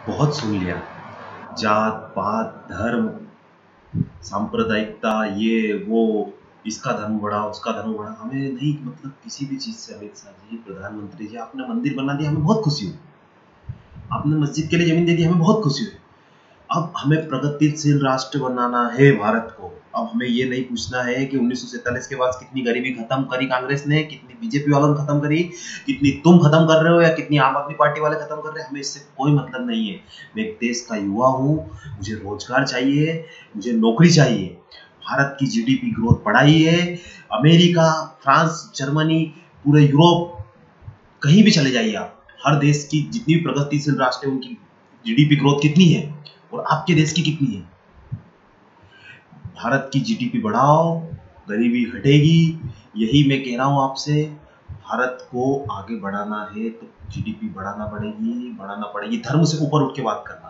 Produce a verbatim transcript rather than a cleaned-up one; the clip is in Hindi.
बहुत सुन लिया। जात पात धर्म सांप्रदायिकता, ये वो, इसका धर्म बढ़ा उसका धर्म बढ़ा, हमें नहीं मतलब किसी भी चीज से। अमित शाह जी, प्रधानमंत्री जी, आपने मंदिर बना दिया, हमें बहुत खुशी हुई। आपने मस्जिद के लिए जमीन दे दी, हमें बहुत खुशी हुई। अब हमें प्रगतिशील राष्ट्र बनाना है भारत को। अब हमें ये नहीं पूछना है कि उन्नीस सौ सैंतालीस के बाद कितनी गरीबी खत्म करी कांग्रेस ने, कितनी बीजेपी वालों ने खत्म करी, कितनी तुम खत्म कर रहे हो या कितनी आम आदमी पार्टी वाले खत्म कर रहे हैं। हमें इससे कोई मतलब नहीं है। मैं एक देश का युवा हूँ, मुझे रोजगार चाहिए, मुझे नौकरी चाहिए। भारत की जीडीपी ग्रोथ बढ़ाइए। अमेरिका, फ्रांस, जर्मनी, पूरे यूरोप, कहीं भी चले जाइए आप, हर देश की जितनी भी प्रगतिशील राष्ट्र है उनकी जीडीपी ग्रोथ कितनी है और आपके देश की कितनी है। भारत की जीडीपी बढ़ाओ, गरीबी हटेगी। यही मैं कह रहा हूं आपसे। भारत को आगे बढ़ाना है तो जीडीपी बढ़ाना पड़ेगी, बढ़ाना पड़ेगी। धर्म से ऊपर उठ के बात करना।